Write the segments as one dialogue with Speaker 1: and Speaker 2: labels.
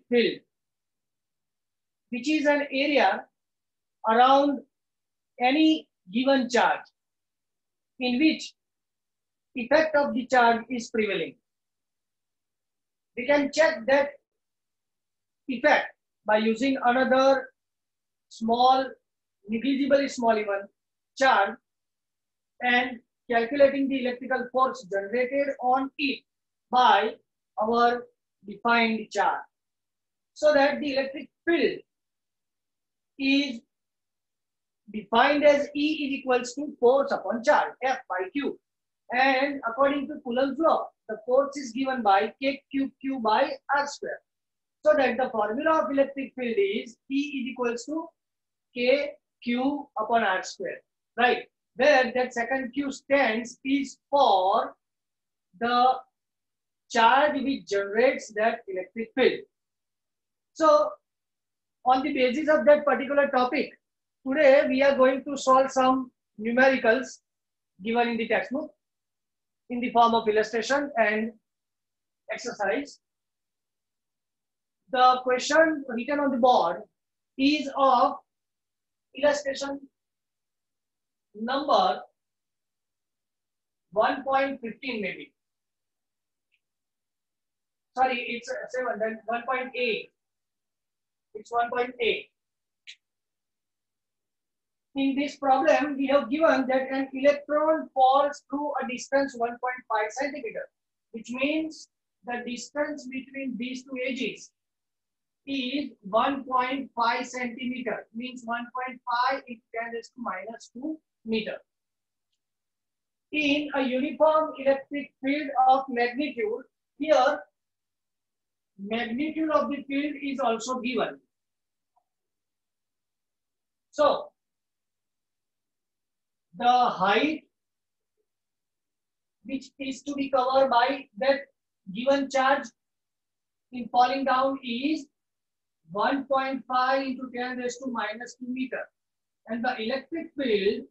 Speaker 1: field, which is an area around any given charge in which effect of the charge is prevailing. We can check that effect by using another small, negligibly small even charge and calculating the electrical force generated on it by our defined charge, so that the electric field is defined as E is equals to force upon charge, F by Q. And according to Coulomb's law, the force is given by K cube Q by R square. So that the formula of electric field is E is equals to K Q upon R square. Right? Where that second Q stands is for the charge which generates that electric field. So on the basis of that particular topic, today we are going to solve some numericals given in the textbook in the form of illustration and exercise. The question written on the board is of illustration number 1.15 maybe. Sorry, it's 7, then 1.8. It's 1.8. In this problem, we have given that an electron falls through a distance 1.5 centimeter, which means the distance between these two edges is 1.5 centimeter, means 1.5 into 10 raised to minus 2 meter. In a uniform electric field of magnitude, here magnitude of the field is also given. So the height which is to be covered by that given charge in falling down is 1.5 into 10 raised to minus 2 meter, and the electric field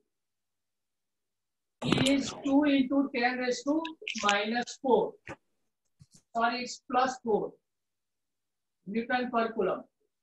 Speaker 1: is 2 into 10 raised to minus 4. Sorry, it's plus 4 Newton per Coulomb.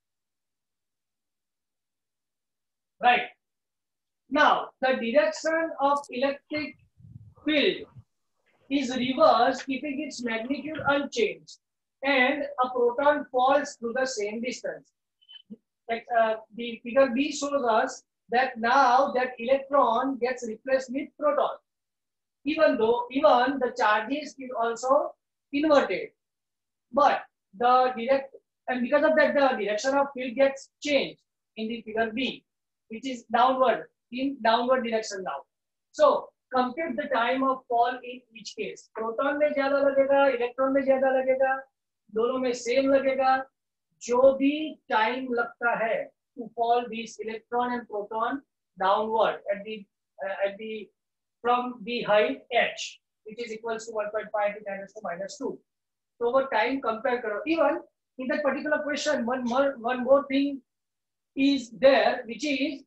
Speaker 1: Right. Now, the direction of electric field is reversed, keeping its magnitude unchanged, and a proton falls through the same distance. The figure B shows us that now that electron gets replaced with proton, even the charges is also inverted. But because of that, the direction of field gets changed in the figure B, which is downward, in downward direction now. So compute the time of fall in each case. Proton में ज्यादा लगेगा, electron में ज्यादा लगेगा, दोनों में same लगेगा. जो भी टाइम लगता है to fall this electron and proton downward at the from the height h, which is equals to 1.5 to 10 raised to minus 2. So over time compare करो. Even in that particular question, one more thing is there, which is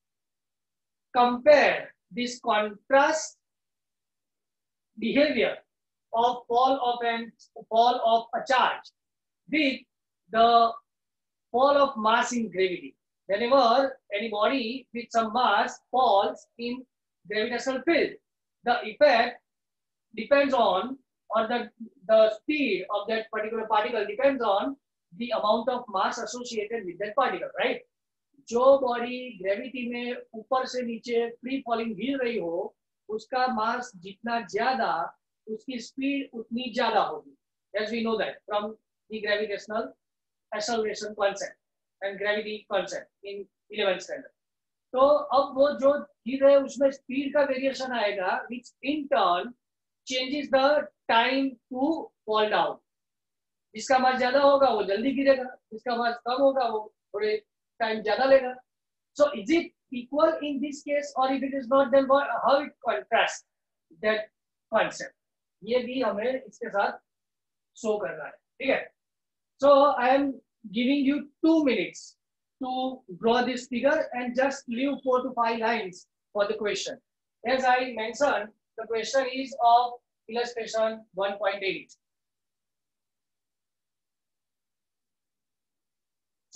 Speaker 1: compare this contrast behavior of fall of a charge with the fall of mass in gravity. Whenever any body with some mass falls in gravitational field, the effect depends on, or the speed of that particular particle depends on the amount of mass associated with that particle, right? जो body gravity में ऊपर से नीचे free falling गिर रही हो, उसका मास जितना ज्यादा, उसकी स्पीड उतनी ज्यादा होगी. As we know that from the gravitational acceleration concept and gravity concept in 11th standard. तो अब वो जो गिर रहे उसमें स्पीड का वेरिएशन आएगा, which in turn changes the time to fall down. जिसका मास ज्यादा होगा वो जल्दी गिरेगा, जिसका मास कम होगा वो थोड़े टाइम ज्यादा लेगा. So is it equal in this case, or if it is not, then how it contrasts that concept? ये भी हमें इसके साथ शो करना है, ठीक है? So I am giving you 2 minutes to draw this figure and just leave 4 to 5 lines for the question. As I mentioned, the question is of illustration 1.8.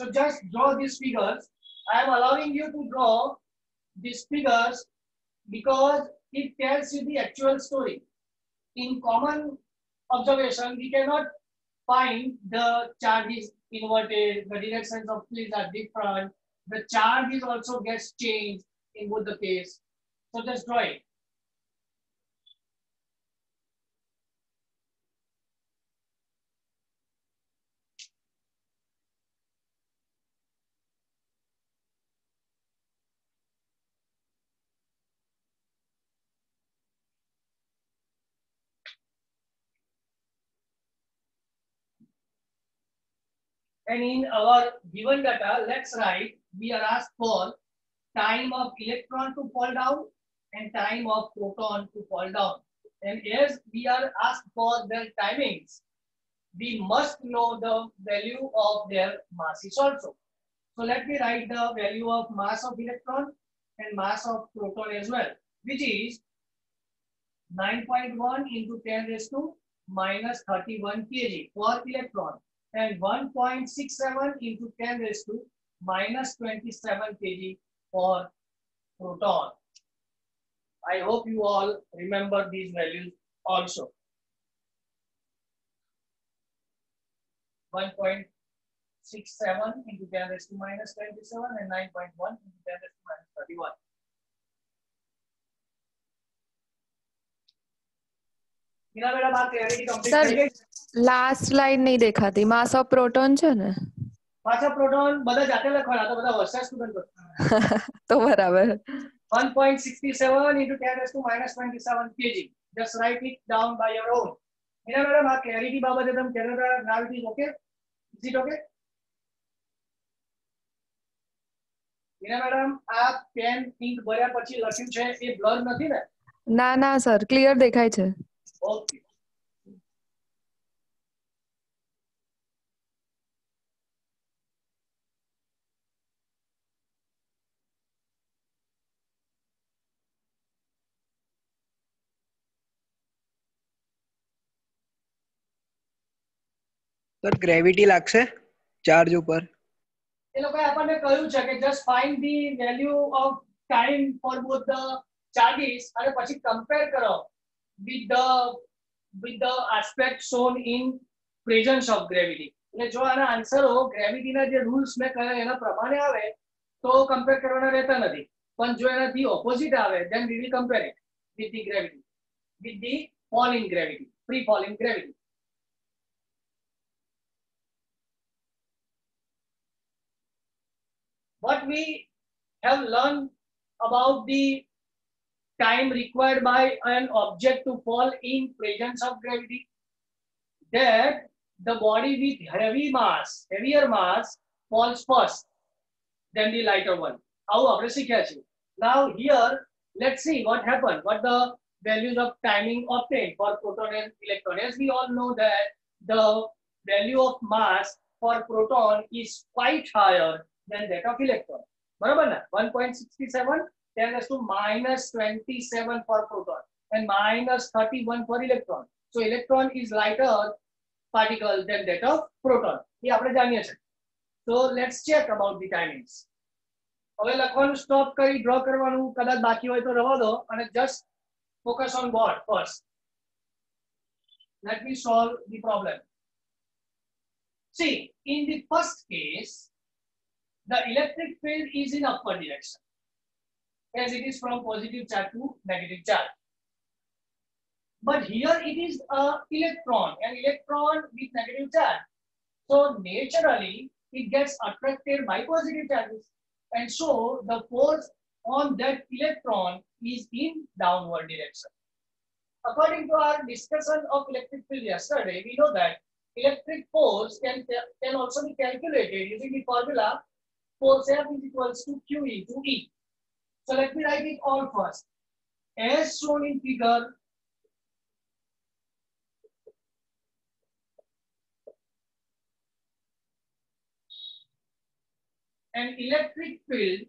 Speaker 1: So just draw these figures. I am allowing you to draw these figures because it tells you the actual story. In common observation, we cannot find the charge is inverted, the directions of fields are different, the charge is also gets changed in both the case. So just draw it. And in our given data, let's write, we are asked for time of electron to fall down and time of proton to fall down. And as we are asked for their timings, we must know the value of their masses also. So let me write the value of mass of electron and mass of proton as well, which is 9.1 into 10 raised to minus 31 kg for electron and 1.67 into 10 raised to minus 27 kg for proton. I hope you all remember these values also. 1.67 into 10 raised to minus 27 and 9.1 into 10 raised to minus 31.
Speaker 2: Sir last line नहीं देखा थी mass of proton છે ને
Speaker 1: માસ of proton બધા જાતે લખવાના તો બધા હોશિયાર સ્ટુડન્ટ
Speaker 2: તો બરાબર
Speaker 1: 1.67 into 10 raised to minus 27 kg. Just write it down by your own. Meena madam આ ક્લેરિટી બાબતે તમે Canada gravity okay? Is it okay? Meena madam આ પેન ઇંક ભર્યા પછી લખ્યું છે એ બ્લર નથી ને?
Speaker 2: ના ના સર ક્લિયર દેખાય છે.
Speaker 1: ઓકે.
Speaker 3: સર ગ્રેવિટી લાગશે ચાર્જ ઉપર?
Speaker 1: એ લોકોએ આપણને કહ્યું છે કે just find the value of time for both the charges અને પછી compare કરો with the aspect shown in presence of gravity. એટલે જો આના આન્સરો ગ્રેવિટીના જે રૂલ્સ મેં કહ્યા એના પ્રમાણે આવે તો કમ્પેર કરવાના રહેતા નથી, પણ જો એનાથી ઓપોઝિટ આવે then we will compare it with the gravity, with the falling gravity, free falling gravity. What we have learned about the time required by an object to fall in presence of gravity, that the body with heavier mass falls first than the lighter one. Now here, let's see what happened, what the values of timing obtained for proton and electron. As we all know that the value of mass for proton is quite higher than that of electron. बराबर ना? 1.67 10 raised to minus 27 for proton and minus 31 for electron. So electron is lighter particle than that of proton. ये आपने जानिए छे. So let's check about the timings. હવે લખવાનું stop કરી draw કરવાનું કદાચ બાકી હોય તો રહેવા દો અને just focus on what first. Let me solve the problem. See, in the first case, the electric field is in upward direction as it is from positive charge to negative charge. But here it is an electron with negative charge. So naturally it gets attracted by positive charges. And so the force on that electron is in downward direction. According to our discussion of electric field yesterday, we know that electric force can also be calculated using the formula force F is equals to Q into E. So let me write it all first. As shown in figure, an electric field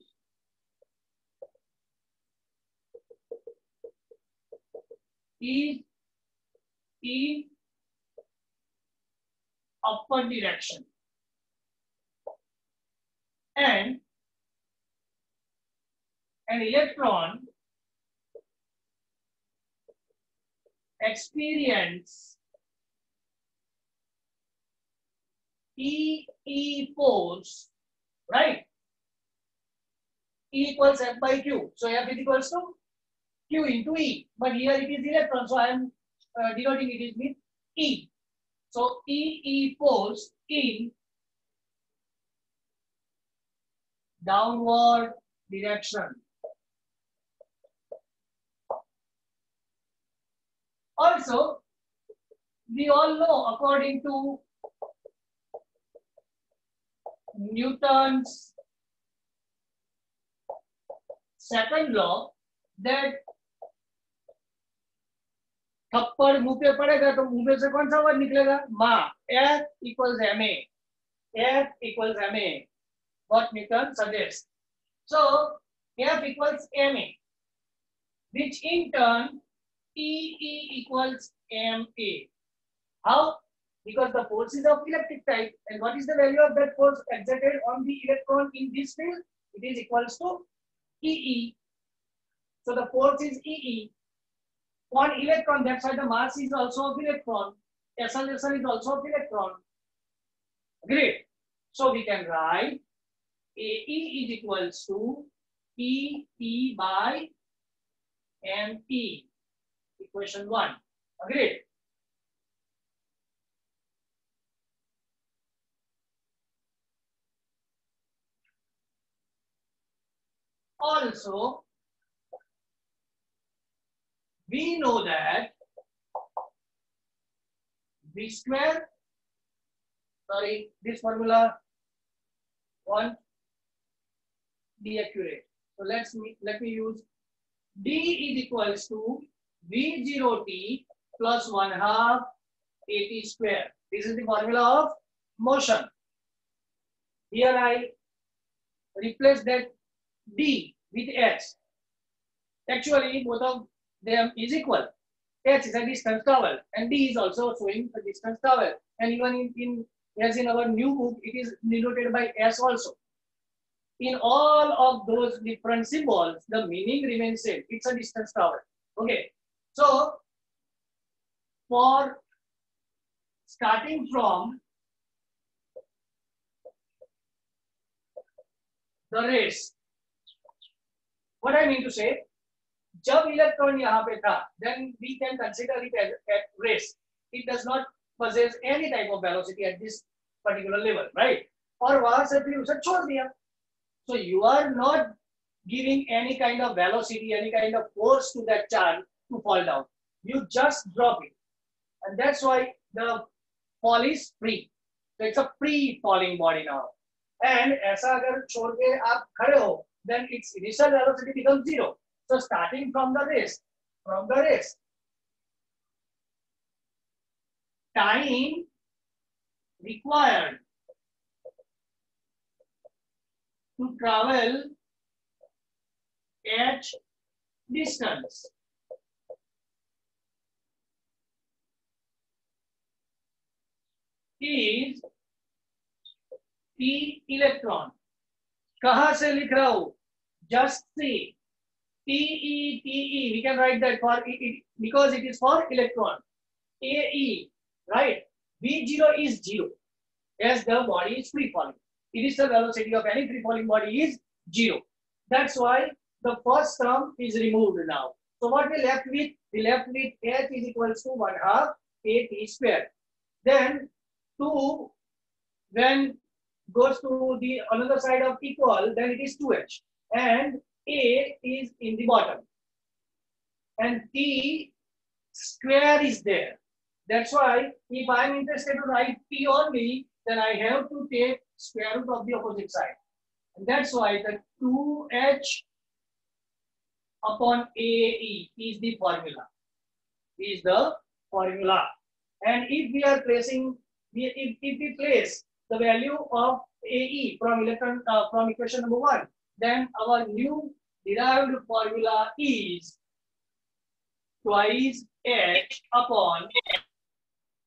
Speaker 1: is in upward direction. and an electron experience E force, right? E equals F by Q. So F is equals to Q into E. But here it is electron, so I am denoting it with E. So E force in downward direction. Also, we all know, according to Newton's second law, that थप्पड़ मुंह पे पड़ेगा तो मुंह में से कौन सा वर्ड निकलेगा? मा. F equals ma. F equals ma. What Newton suggests. So F equals ma, which in turn E equals ma. How? Because the force is of electric type, and what is the value of that force exerted on the electron in this field? It is equals to E. So the force is E. On electron, that's why the mass is also of electron. Acceleration is also of electron. Great. So we can write AE is equals to E by ME. Equation 1. Agreed. Also, we know that V square, this formula won't be accurate. So let me use D is equals to V0t plus 1/2 AT square. This is the formula of motion. Here I replace that D with H. Actually, both of them is equal. H is a distance travel, and D is also showing the distance travel. And even as in our new book, it is denoted by S also. In all of those different symbols, the meaning remains same. It's a distance travel. Okay. So for starting from the race, what I mean to say, जब electron यहाँ पे था, then we can consider it as at rest. It does not possess any type of velocity at this particular level, right? और वहां से फिर उसे छोड़ दिया. So you are not giving any kind of velocity, any kind of force to that charge to fall down. You just drop it, and that's why the fall is free. So it's a free-falling body now. And ऐसा अगर छोड़ के आप खड़े हो, then its initial velocity becomes 0. So starting from the rest, time required to travel at distance is T electron. कहाँ से लिख रहा हूँ? Just see. TE, we can write that for it because it is for electron. AE, right? V0 is 0 as the body is free falling. Initial velocity of any free falling body is 0. That's why the first term is removed now. So what we left with? We left with H is equals to 1/2 AT square. Then 2 when goes to the another side of equal, then it is 2H. And A is in the bottom, and T square is there. That's why if I am interested to write T only, then I have to take square root of the opposite side. And that's why the 2H upon AE is the formula. And if we are placing, if we place the value of AE from equation number 1, then our new derived formula is twice H upon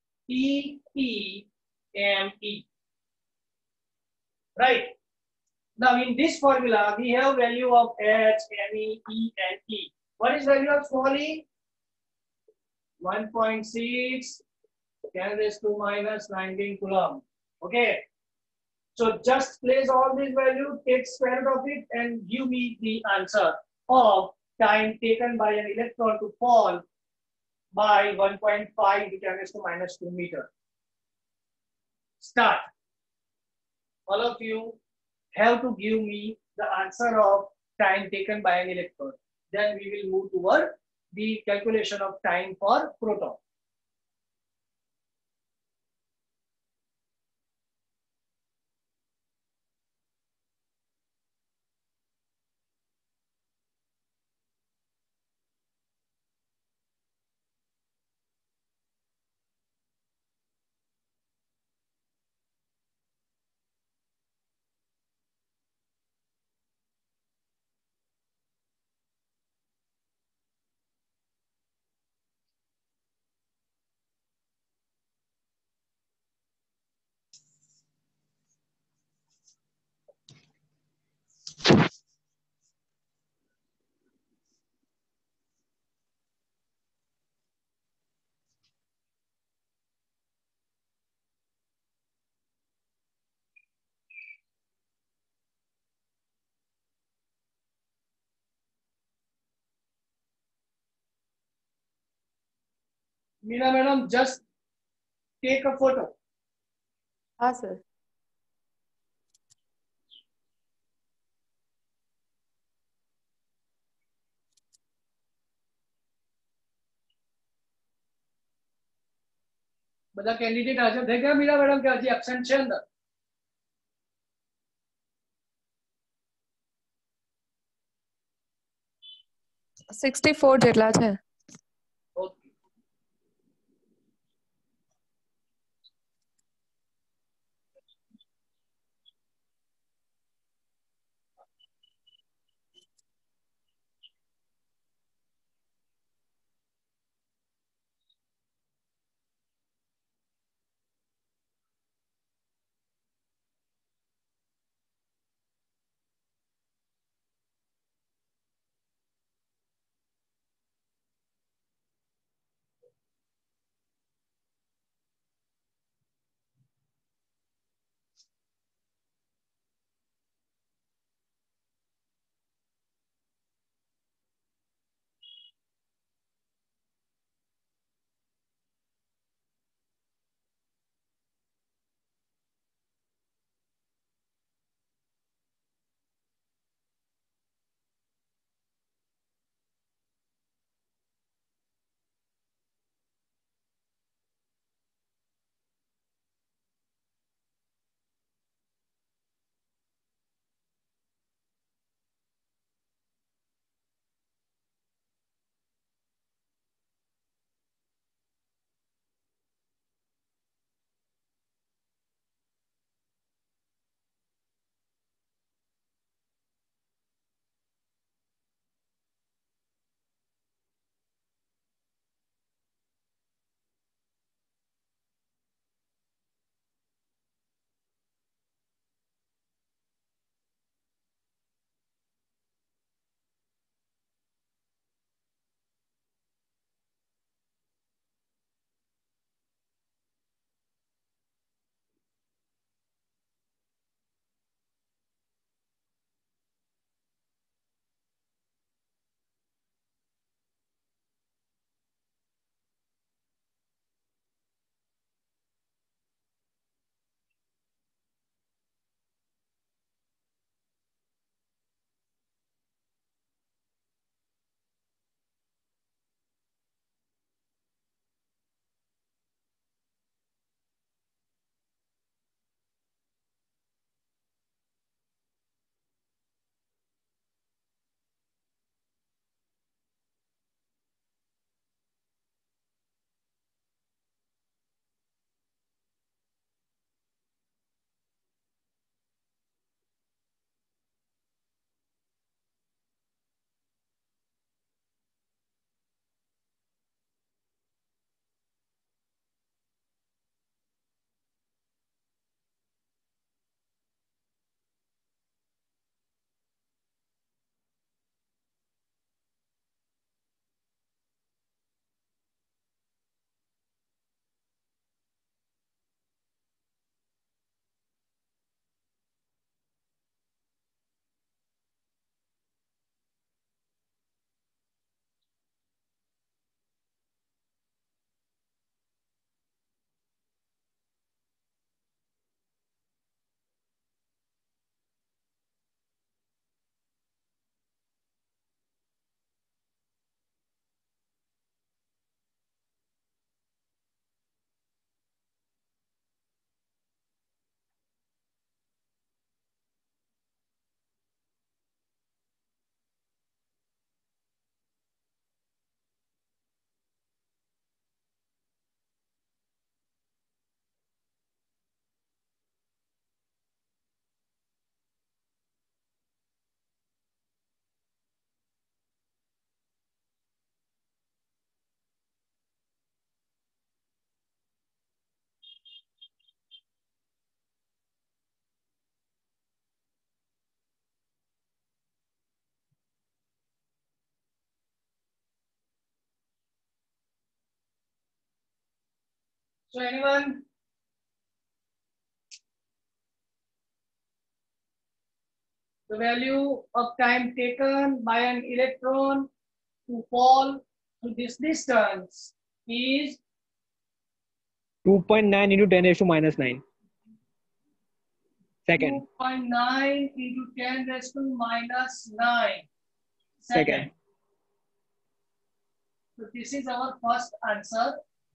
Speaker 1: TEME. Right? Now in this formula, we have value of H, Me, E and E. What is value of small e? 1.6 10 raised to minus 19 coulomb. Okay. So just place all these values, take square root of it and give me the answer of time taken by an electron to fall by 1.5 10 raised to minus 2 meter. Start. All of you have to give me the answer of time taken by an electron. Then we will move toward the calculation of time for proton. Meena madam, just take a photo.
Speaker 2: हाँ sir.
Speaker 1: બધા candidate હાજર થઈ ગયા Meera madam કે હજી absent છે અંદર?
Speaker 2: 64 જેટલા છે.
Speaker 1: Okay. So anyone? The value of time taken by an electron to fall to this distance is
Speaker 3: 2.9 into 10 raised to minus 9 second.
Speaker 1: 2.9 into 10 raised to minus 9 second. So this is our first answer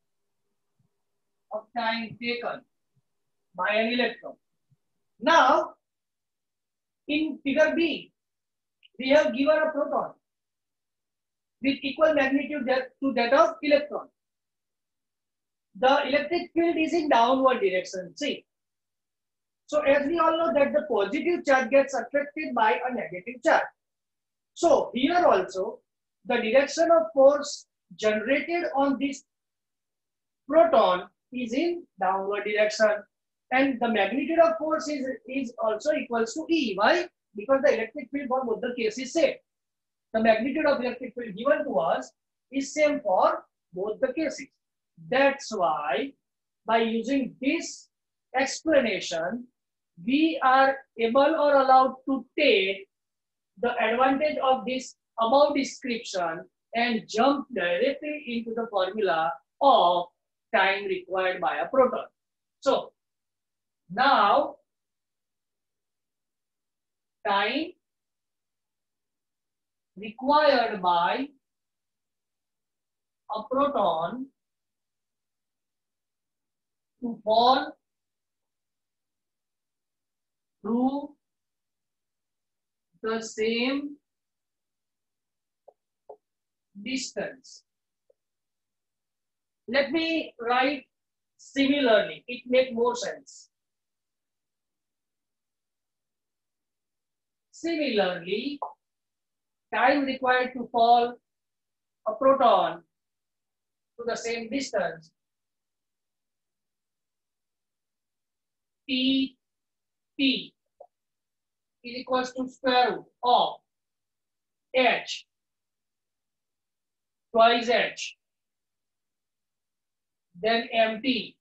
Speaker 1: of time taken by an electron. Now, in figure B, we have given a proton with equal magnitude to that of electron. The electric field is in downward direction, see. So as we all know that the positive charge gets attracted by a negative charge. So here also, the direction of force generated on this proton is in downward direction. And the magnitude of force is also equals to E. Why? Because the electric field for both the cases is same. The magnitude of electric field given to us is same for both the cases. That's why by using this explanation, we are able or allowed to take the advantage of this above description and jump directly into the formula of time required by a proton. So now time required by a proton to fall through the same distance. Let me write similarly, it makes more sense. Similarly, time required to fall a proton to the same distance, T is equals to square root of h twice h, then mt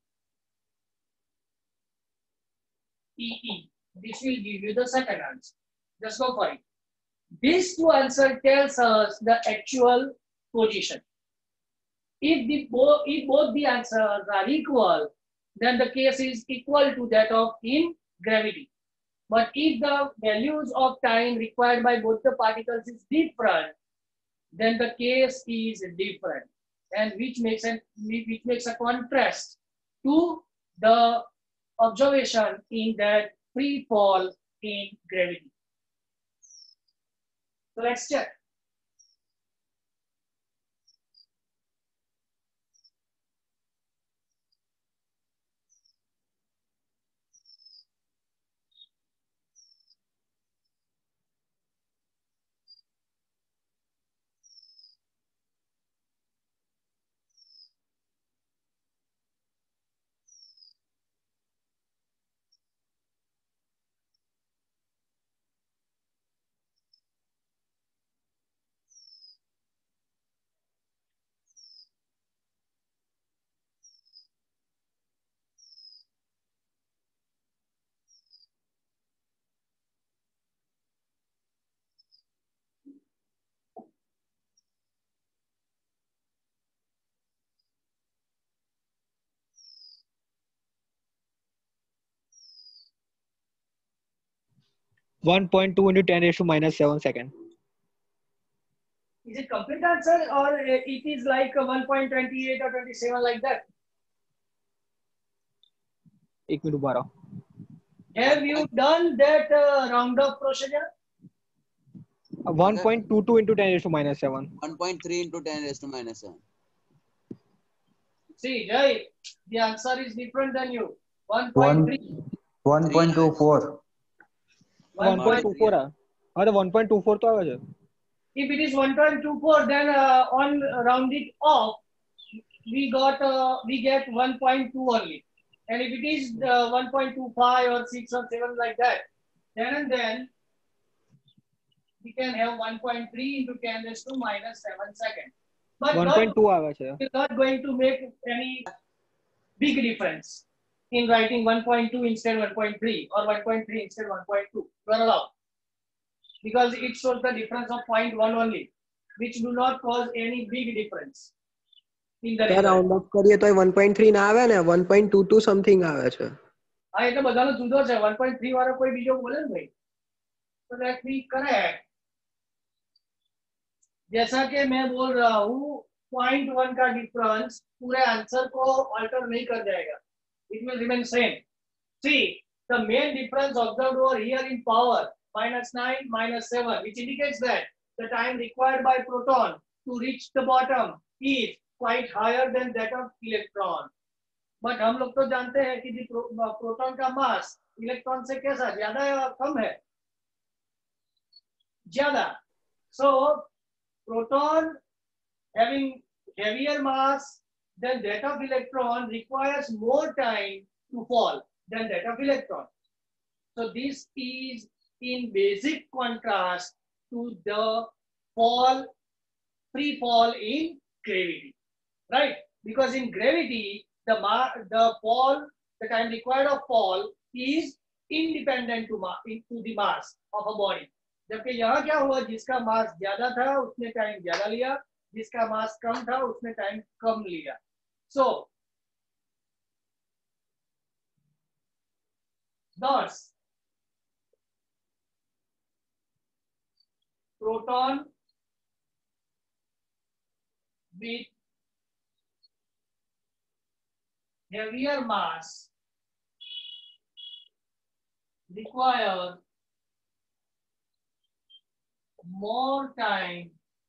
Speaker 1: E. This will give you the second answer. Just go for it. These two answers tells us the actual position. If both the answers are equal, then the case is equal to that of in gravity. But if the values of time required by both the particles is different, then the case is different, and which makes a contrast to the observation in that free fall in gravity. So let's check.
Speaker 3: (1.2 into 10 raised to minus 7 second.
Speaker 1: Is it complete answer or it is like 1.28 or 27 like that?
Speaker 3: एक minute दोबारा.
Speaker 1: Have you done that round of procedure?
Speaker 3: 1.22 into 10 raised to minus 7.
Speaker 4: 1.3 into 10 raised to minus 7.
Speaker 1: See, Jay, the answer is different than you. 1.3.
Speaker 5: 1.24.
Speaker 3: 1.24 है. हाँ तो 1.24 तो आएगा sir.
Speaker 1: If it is 1.24, then on round it off, we get 1.2 only. And if it is 1.25 or 6 or 7 like that, then we can have 1.3 into 10 raised to minus 7 seconds. But
Speaker 3: 1.2 आएगा sir.
Speaker 1: it's not going to make any big difference in writing 1.2 instead 1.3 or 1.3 instead 1.2. You are allowed, because it shows the difference of 0.1 only, which do not cause any big difference in the result.
Speaker 6: Round off કરીએ તો 1.3 ના આવે ને 1.22 something આવે છે.
Speaker 1: હા, એટલે બધાનો જુદો છે. 1.3 વાળો કોઈ બીજો બોલે ને ભાઈ, तो that be correct. जैसा कि मैं बोल रहा हूँ 0.1 का डिफरेंस पूरे आंसर को अल्टर नहीं कर जाएगा. It will remain same. See, the main difference observed over here in power -9 -7, which indicates that the time required by proton to reach the bottom is quite higher than that of electron. But हम लोग तो जानते हैं कि proton का मास electron से कैसा, ज्यादा है या कम है? ज्यादा. So proton having heavier mass than that of electron requires more time to fall than that of electron. So this is in basic contrast to the free fall in gravity, right? Because in gravity the time required of fall is independent to the mass of a body. जबकि यहाँ क्या हुआ, जिसका मास ज्यादा था उसने time ज्यादा लिया, जिसका मास कम था उसने टाइम कम लिया. So thus proton with heavier mass require more time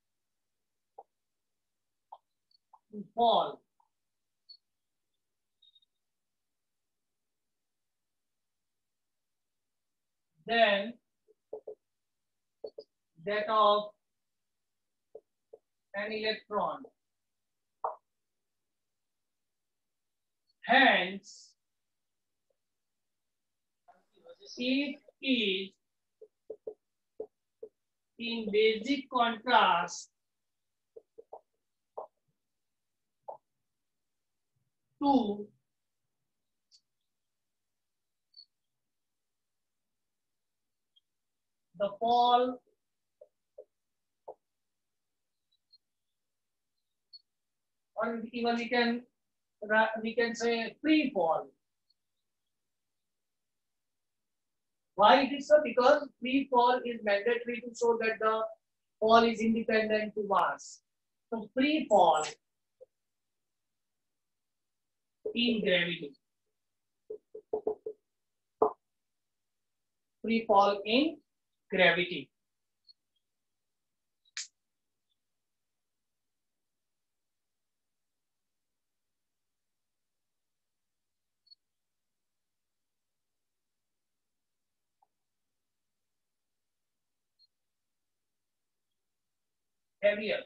Speaker 1: to fall than that of an electron. Hence, it is in basic contrast to the fall or even we can say free fall. Why it is so? Because free fall is mandatory to show that the fall is independent to mass. So free fall in gravity. Free fall in gravity. Heavier.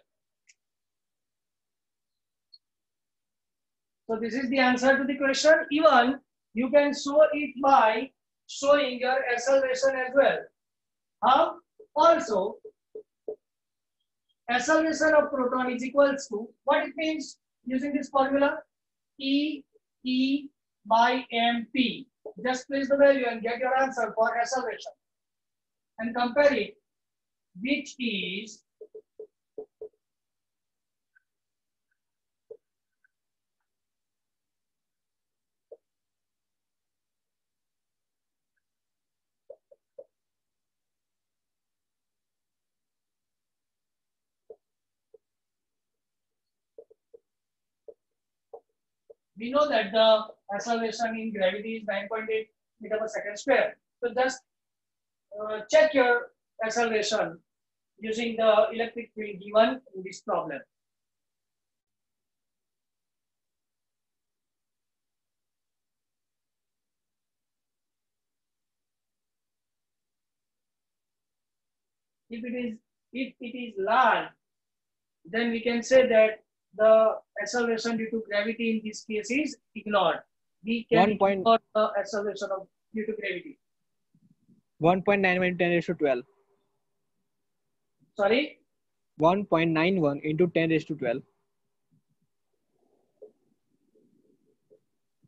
Speaker 1: So this is the answer to the question. Even you can show it by showing your acceleration as well. Also, acceleration of proton is equals to what it means using this formula, E by mp. Just place the value and get your answer for acceleration and compare it, which is we know that the acceleration in gravity is 9.8 meter per second square. So just check your acceleration using the electric field given in this problem. If it is large, then we can say that the acceleration due to gravity in this case is ignored. We can ignore the acceleration due to gravity.
Speaker 3: 1.91 into 10 raised to 12.
Speaker 1: Sorry?
Speaker 3: 1.91 into 10 raised to 12.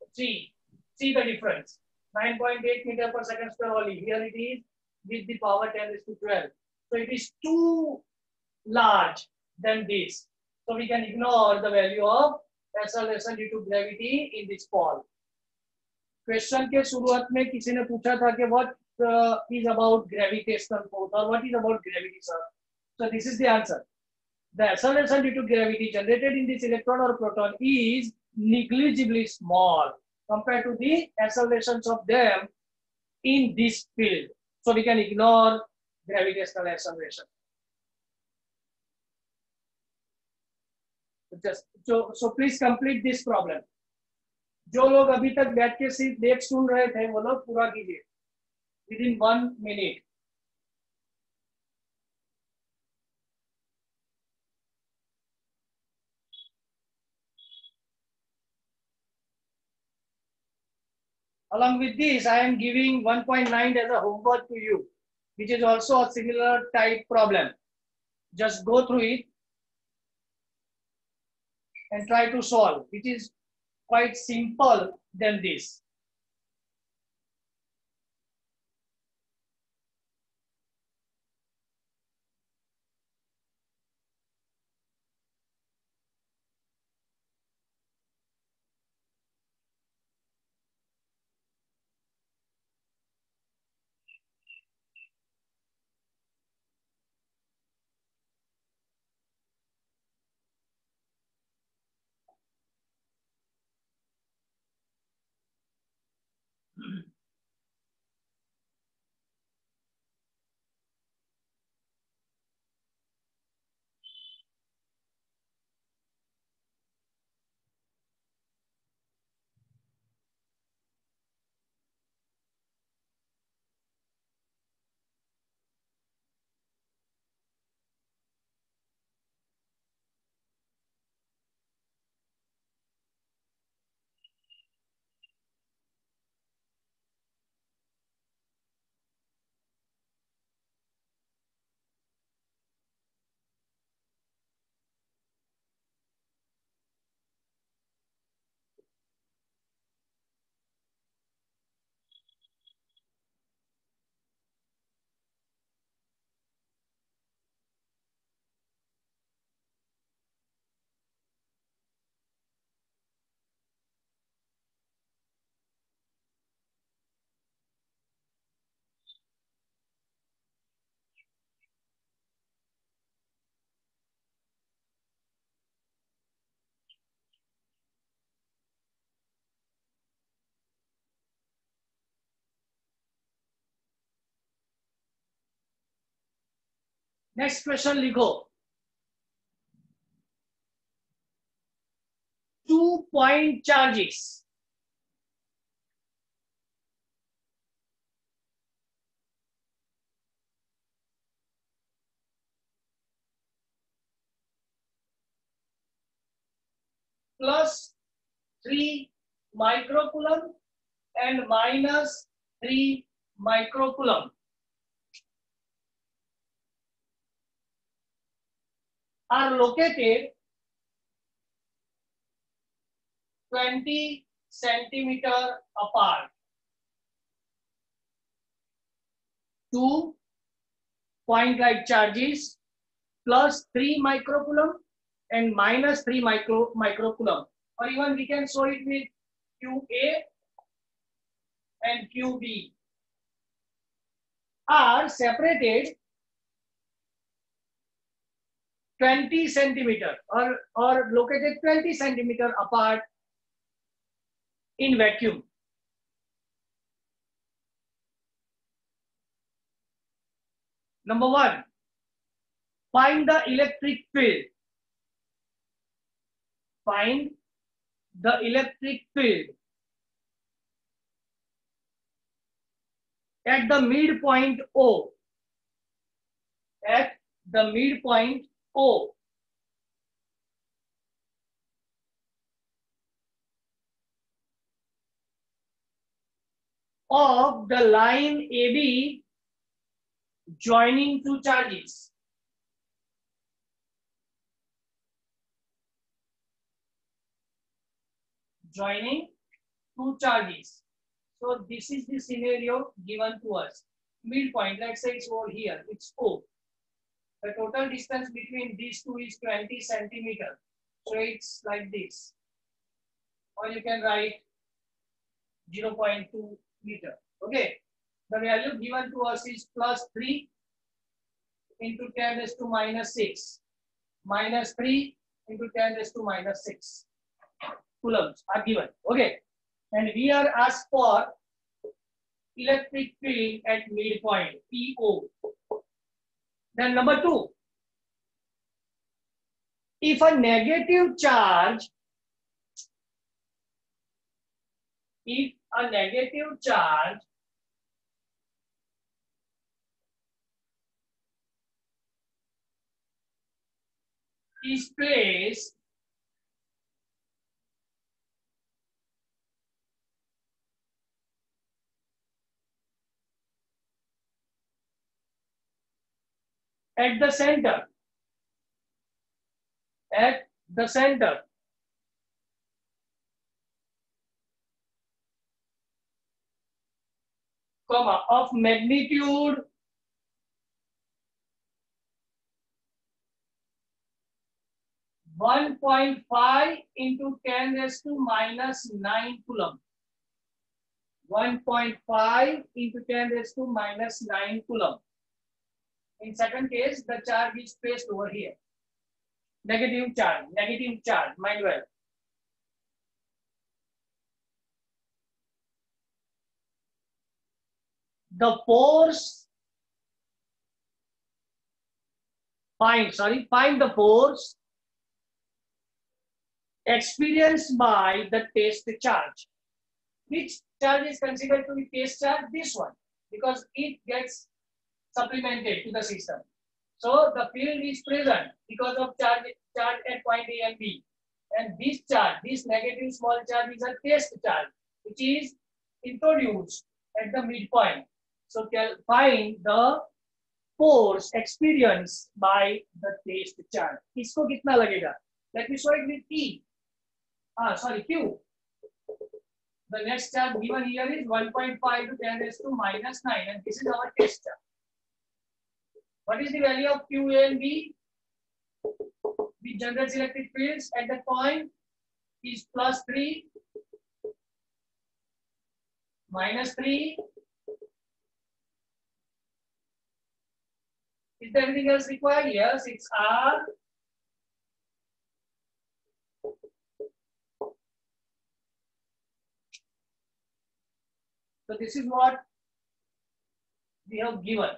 Speaker 1: 3. See the difference. 9.8 meter per second square only. Here it is with the power 10 raised to 12. So it is too large than this. So we can ignore the value of acceleration due to gravity in this ball. Question के शुरुआत में किसी ने पूछा था कि what is about gravitational force or what is about gravity, sir? So this is the answer. The acceleration due to gravity generated in this electron or proton is negligibly small compared to the accelerations of them in this field. So we can ignore gravitational acceleration. So please complete this problem. जो लोग अभी तक बैठ के सिर्फ देख सुन रहे थे वो लोग पूरा कीजिए within 1 minute. Along with this, I am giving 1.9 as a homework to you, which is also a similar type problem. Just go through it and try to solve, which is quite simple than this. Next question लिखो. 2-point charges. Plus 3 microcoulomb and minus 3 microcoulomb are located 20 centimeter apart. 2 point-like charges plus 3 microcoulomb and minus 3 microcoulomb, or even we can show it with QA and QB, are separated 20 centimeter or located 20 centimeter apart in vacuum. Number 1, find the electric field. Find the electric field at the midpoint O. At the midpoint O. Of the line AB joining two charges. Joining two charges. So this is the scenario given to us. Midpoint, let's say it's over here, it's O. The total distance between these two is 20 centimeters. So it's like this. Or you can write 0.2 meter. Okay. The value given to us is plus 3 into 10 raised to minus 6. Minus 3 into 10 raised to minus 6. Coulombs are given. Okay. And we are asked for electric field at midpoint, PO. Then number 2. If a negative charge is placed at the center, comma, of magnitude 1.5 into 10 raised to minus 9 coulomb. 1.5 into 10 raised to minus 9 coulomb. In second case, the charge is placed over here. Negative charge, mind well. The force, find the force experienced by the test charge. Which charge is considered to be test charge? This one, because it gets supplemented to the system. So the field is present because of charge at point A and B. And this charge, this negative small charge, is a test charge, which is introduced at the midpoint. So find the force experienced by the test charge. इसको कितना लगेगा? Let me show it with E. Q. The next charge given here is 1.5 to 10 raised to minus 9, and this is our test charge. What is the value of Q, A, and B? The generates electric fields at that point is plus 3, minus 3. Is there anything else required? Yes, it's R. So this is what we have given.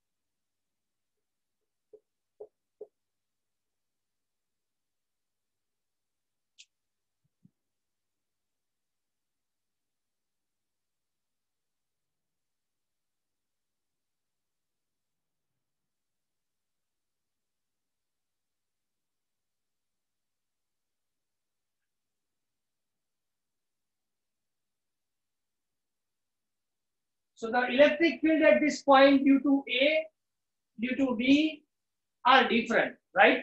Speaker 1: So the electric field at this point due to A, due to B are different, right?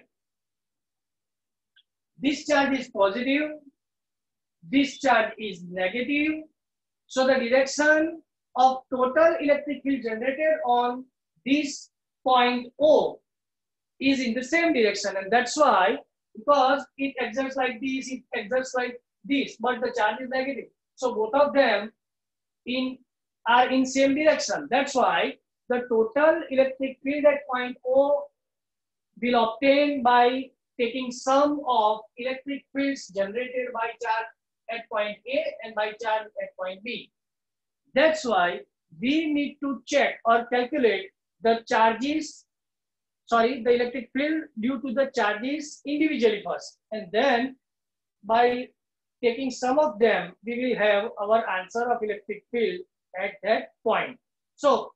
Speaker 1: This charge is positive, this charge is negative. So the direction of total electric field generated on this point O is in the same direction, and that's why, because it exerts like this, it exerts like this, but the charge is negative. So both of them are in same direction. That's why the total electric field at point O will obtain by taking sum of electric fields generated by charge at point A and by charge at point B. That's why we need to check or calculate the charges, the electric field due to the charges individually first, and then by taking sum of them, we will have our answer of electric field at that point. So,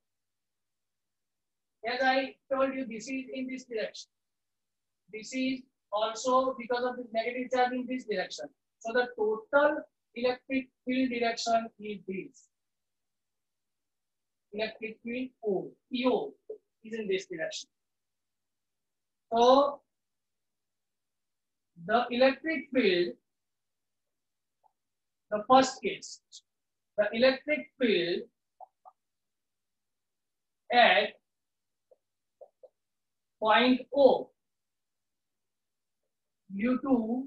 Speaker 1: as I told you, this is in this direction. This is also because of the negative charge in this direction. So the total electric field direction is this. Electric field EO is in this direction. So the electric field the first case, the electric field at point O U2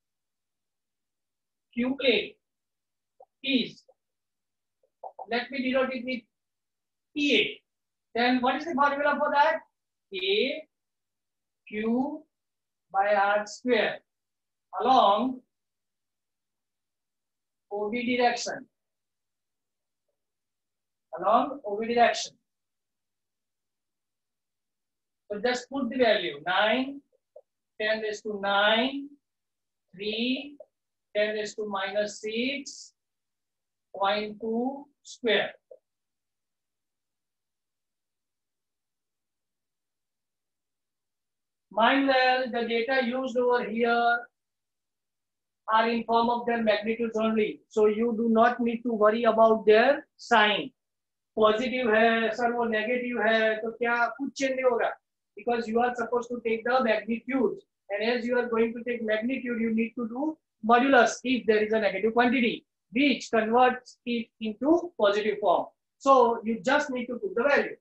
Speaker 1: QA is, let me denote it with EA. Then what is the formula for that? A Q by R square along OB direction. Along OB direction. So just put the value 9, 10 raised to 9, 3, 10 raised to minus 6, 0.2 square. Mind well, the data used over here are in form of their magnitudes only. So you do not need to worry about their sign. Positive है, sir वो negative है, तो क्या कुछ change नहीं होगा? Because you are supposed to take the magnitude, and as you are going to take magnitude, you need to do modulus if there is a negative quantity, which converts it into positive form. So you just need to put the value.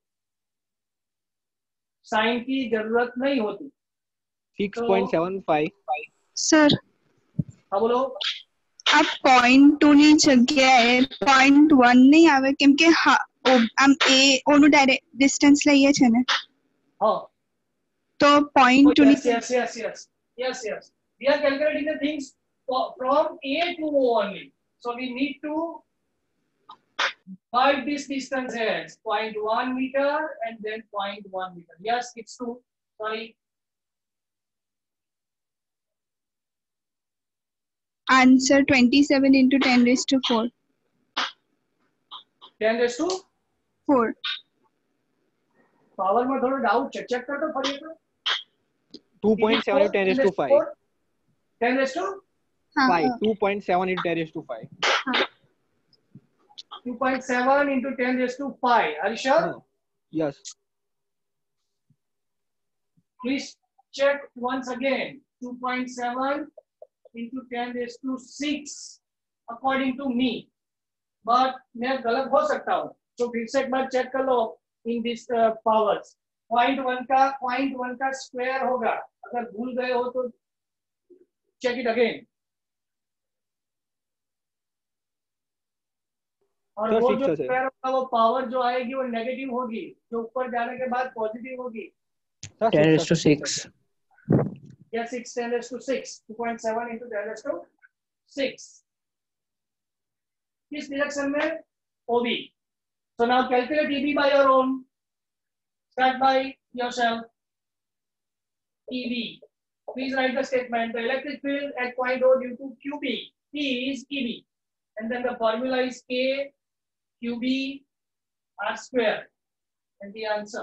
Speaker 1: Sign की जरूरत नहीं होती.
Speaker 3: 6.75.
Speaker 7: Sir
Speaker 1: हाँ बोलो.
Speaker 7: आप 0.2 ની જગ્યાએ 0.1 નહીં આવે કેમ કે આમ એ ઓનું ડાયરેક્ટ ડિસ્ટન્સ લઈએ છે ને
Speaker 1: हाँ.
Speaker 7: તો 0.2 ની
Speaker 1: Yes. We are calculating the things from A to O only. So we need to divide this distance as 0.1 meter and then 0.1 meter. Yes, it's true. Sorry.
Speaker 7: Answer 27 into 10 raised to 4
Speaker 1: 10 raised to
Speaker 7: 4
Speaker 1: power में थोड़ा doubt check कर तो फरिए तो
Speaker 3: 2.7 into 10 raised to 5.
Speaker 1: 10 raised to
Speaker 3: 5. 2.7 into 10 raised to 5.
Speaker 1: 2.7 into 10 raised to 5. Are you sure?
Speaker 3: No. Yes.
Speaker 1: Please check once again. 2.7 into 10 raised to 6 according to me. But मैं गलत हो सकता हूँ. तो फिर से एक बार चेक कर लो in this powers. 0.1 का स्क्वायर होगा. अगर भूल गए हो तो check it again. और
Speaker 3: Sir,
Speaker 1: वो
Speaker 3: fix
Speaker 1: जो
Speaker 3: है, sir.
Speaker 1: स्क्वायर होगा वो पावर जो आएगी वो नेगेटिव होगी. जो ऊपर जाने के बाद पॉजिटिव होगी.
Speaker 3: Sir,
Speaker 6: 10
Speaker 3: six,
Speaker 6: raised to
Speaker 3: sir,
Speaker 6: 6.
Speaker 1: Yes, 10 raised to 6. 2.7 into 10 raised to 6. किस direction में? OB. So now calculate EB by your own. Start by yourself. EB. Please write the statement. The electric field at point O due to QB is EB. And then the formula is K QB R square. And the answer.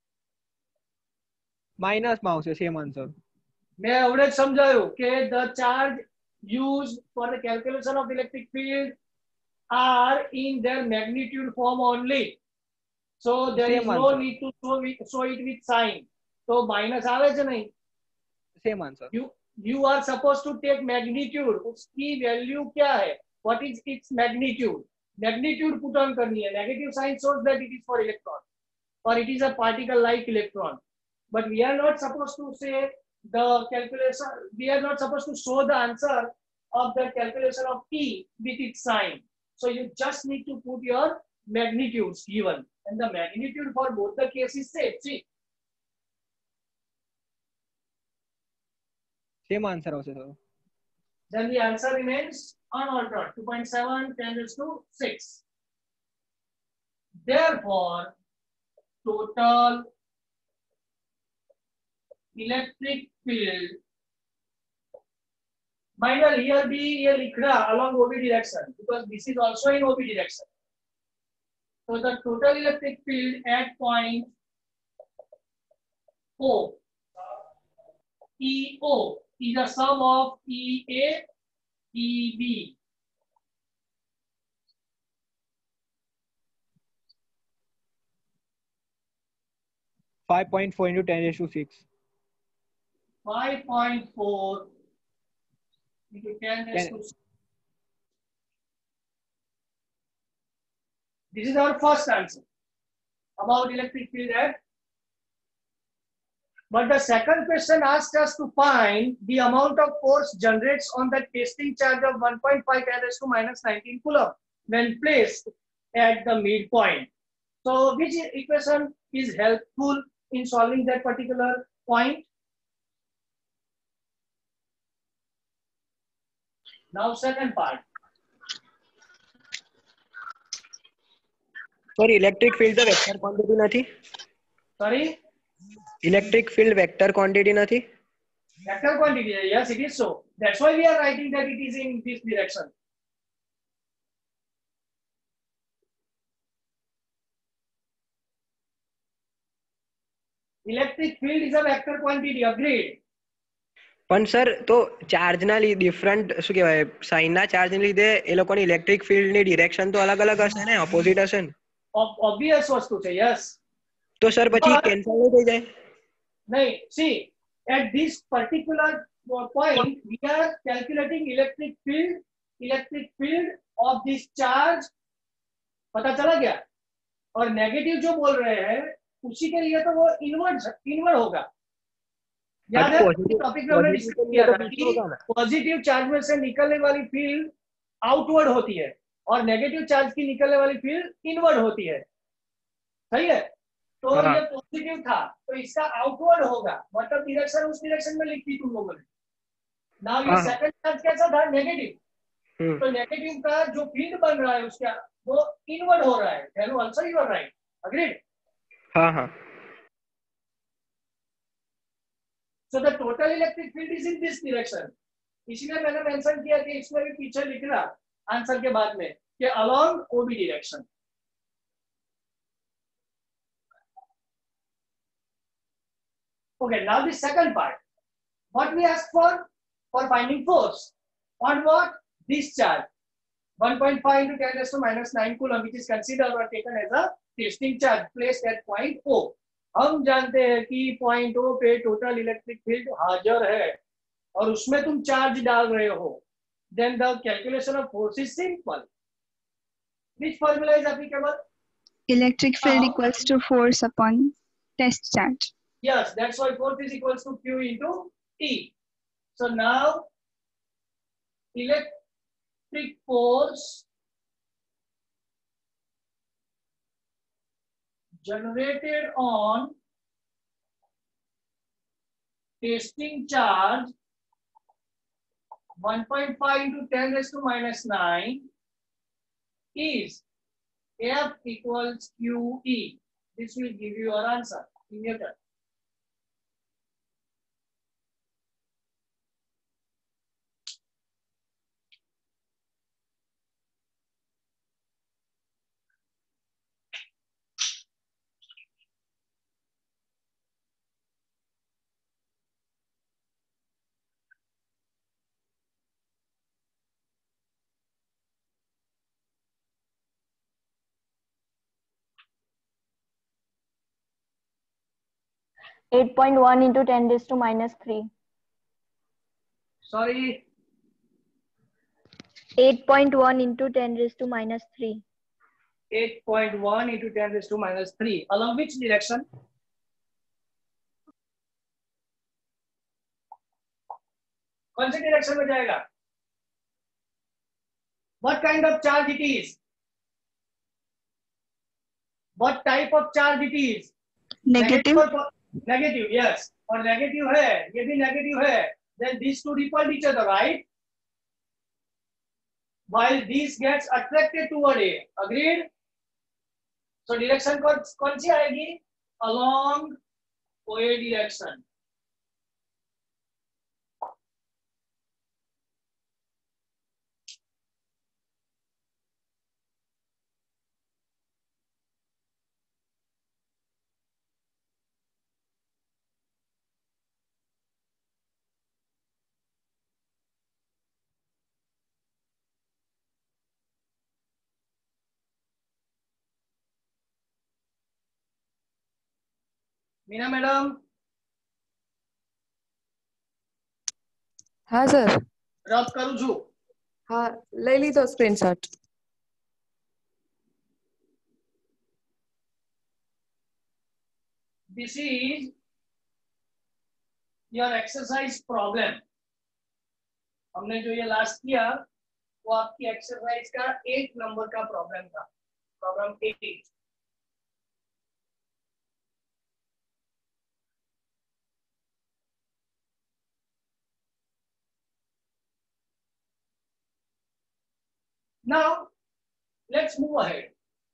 Speaker 3: minus mouse, same answer.
Speaker 1: मैं एवढेच समझायो कि the charge used for the calculation of electric field are in their magnitude form only. So there is
Speaker 3: Same
Speaker 1: no
Speaker 3: answer.
Speaker 1: need to show it with sign. So minus आवे च नहीं.
Speaker 3: Same answer.
Speaker 1: You are supposed to take magnitude. उसकी value क्या है? What is its magnitude? Magnitude put on करनी है. Negative sign shows that it is for electron, or it is a particle like electron. But we are not supposed to say the calculation. We are not supposed to show the answer of the calculation of T with its sign. So you just need to put your magnitudes given, and the magnitude for both the cases same. See.
Speaker 3: Same answer also, sir.
Speaker 1: Then the answer remains unaltered. 2.7 10 raised to 6. Therefore, total electric field. Minor here be ये लिख रहा along OB direction because this is also in OB direction. So the total electric field at point O, EO, is a sum of EA, EB.
Speaker 3: Five 5.4 into 10 raised to 6.
Speaker 1: 5.4 into 10 raised to 6. This is our first answer about electric field at. But the second question asked us to find the amount of force generates on the testing charge of 1.5 10⁻⁹ coulomb when placed at the midpoint. So which equation is helpful in solving that particular point? Now second part.
Speaker 6: Sir electric field તો vector quantity નથી.
Speaker 1: Sorry?
Speaker 6: Electric field vector quantity નથી.
Speaker 1: Vector quantity, yes, it is so. That's why we are writing that it is in this direction. Electric field is a vector quantity, agreed.
Speaker 6: પણ sir તો ચાર્જના different શું કહેવાય સાઇનના ચાર્જને લીધે એ લોકોની electric ફિલ્ડની ડિરેક્શન તો અલગ અલગ હશે ને, ઓપોઝિટ હશે ને.
Speaker 1: Obvious વસ્તુ છે, yes.
Speaker 6: તો સર પછી કેન્સલ નહીં થઈ જાય?
Speaker 1: નહીં, see, at this particular point, we are calculating electric field of this charge. पता चला क्या? और नेगेटिव जो बोल रहे हैं उसी के लिए तो वो इनवर्ड होगा. याद है टॉपिक में हमने डिस्कस किया था कि पॉजिटिव चार्ज में से निकलने वाली फील्ड आउटवर्ड होती है और नेगेटिव चार्ज की निकलने वाली फील्ड इनवर्ड होती है. सही है? तो ये पॉजिटिव था तो इसका आउटवर्ड होगा, मतलब डायरेक्शन उस डायरेक्शन में लिखी तुम लोगों ने. नाउ ये सेकंड चार्ज कैसा था? नेगेटिव. तो नेगेटिव का जो फील्ड बन रहा है उसका वो इनवर्ड हो रहा है. Then also you are right. Agreed?
Speaker 6: हाँ हाँ.
Speaker 1: So the total electric field is in this direction. इसलिए मैंने मेंशन किया कि इसमें भी पीछे लिखना आंसर के बाद में कि along OB direction. Okay, now the second part. What we asked for finding force on what? This charge 1.5 into 10⁻⁹ coulomb, which is considered or taken as a testing charge placed at point O. हम जानते हैं कि point ओ पे total electric field हाजिर है और उसमें तुम चार्ज डाल रहे हो. Then the calculation of force is simple. Which formula is applicable?
Speaker 7: Electric field equals to force upon test charge.
Speaker 1: Yes, that's why force is equals to Q into E. So now electric force generated on testing charge 1.5 into 10⁻⁹ is F equals QE. This will give you your answer in Newton.
Speaker 8: (8.1 into 10⁻⁻3).
Speaker 1: Sorry.
Speaker 8: 8.1 into 10⁻⁻3.
Speaker 1: 8.1 into 10⁻⁻3. Along which direction? कौन से direction में जाएगा? What kind of charge it is? What type of charge it is?
Speaker 7: Negative.
Speaker 1: Negative, yes. और negative है, ये भी negative है. Then these two repel each other, right? While these gets attracted toward A. Agreed? So direction कौन सी आएगी? Along OA direction. Meena madam.
Speaker 2: हाँ सर.
Speaker 1: Rub करूं છું.
Speaker 2: हाँ, ले ली तो screenshot.
Speaker 1: This is your exercise problem. हमने जो ये लास्ट किया वो आपकी एक्सरसाइज का 8 नंबर का प्रॉब्लम था, problem 8। Now let's move ahead.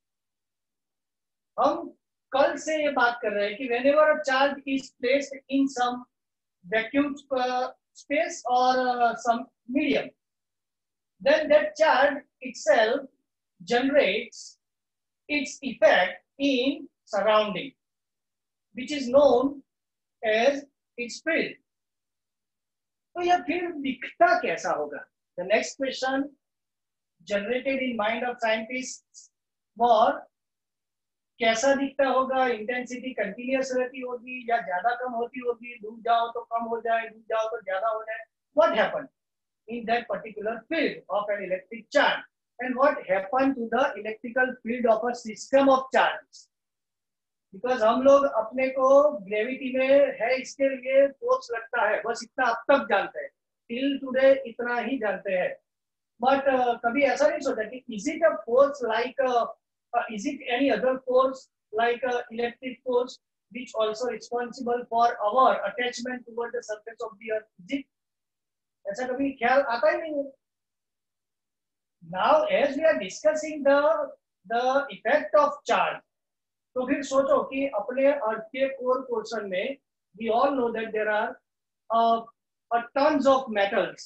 Speaker 1: हम कल से ये बात कर रहे हैं कि whenever a charge is placed in some vacuum space or some medium, then that charge itself generates its effect in surrounding, which is known as its field. तो यह field दिखता कैसा होगा? The next question generated in mind of scientists was कैसा दिखता होगा? Intensity continuous रहती होगी या ज्यादा कम होती होगी? डूब जाओ तो कम हो जाए, डूब जाओ तो ज्यादा हो जाए? What happened in that particular field of an electric charge, and what happened to the electrical field of a system of charges? Because हम लोग अपने को ग्रेविटी में है इसके लिए फोर्स लगता है, बस इतना अब तक जानते हैं, टिल टुडे इतना ही जानते हैं। बट कभी ऐसा नहीं सोचा कि is it a force like is it any other force like electric force which also responsible for our attachment toward the surface of the earth? Is it? ऐसा कभी ख्याल आता ही नहीं है। Now as we are discussing the effect of charge, तो फिर सोचो कि अपने अर्थ के कोर पोर्शन में we all know that there are tons of metals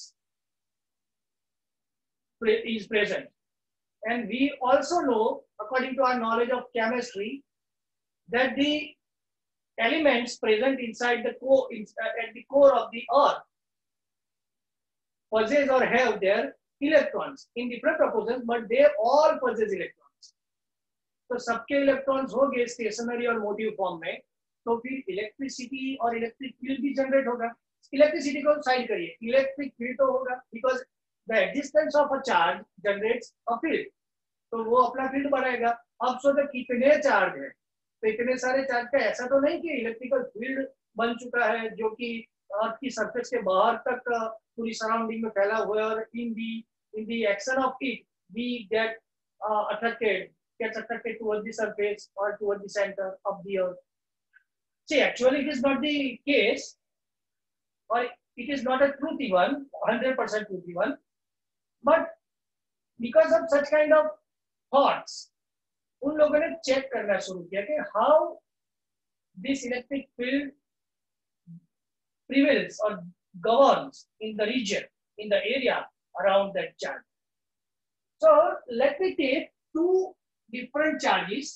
Speaker 1: is present, and we also know, according to our knowledge of chemistry, that the elements present inside the core at the core of the earth possess or have their electrons in different proportions, but they all possess electrons. तो सबके electrons हो गए stationery और motive form में, तो फिर electricity और electric field भी जनरेट होगा। इलेक्ट्रिसिटी को साइड करिए, इलेक्ट्रिक फील्ड तो होगा, because the existence of a charge generates a field, तो वो अपना फील्ड बनाएगा। अब सोचो कितने चार्ज है, तो इतने सारे चार्ज का ऐसा तो नहीं कि इलेक्ट्रिकल फील्ड बन चुका है जो कि अर्थ की सरफेस के बाहर तक पूरी सराउंडिंग में फैला हुआ है, और in the action of it we get gets attracted towards the surface or towards the center of the earth. See, actually it is not the case, or it is not a truthy one, 100% truthy one, but because of such kind of thoughts, उन लोगों ने check करना शुरू किया कि how this electric field prevails or governs in the region, in the area around that charge. So let me take two different charges,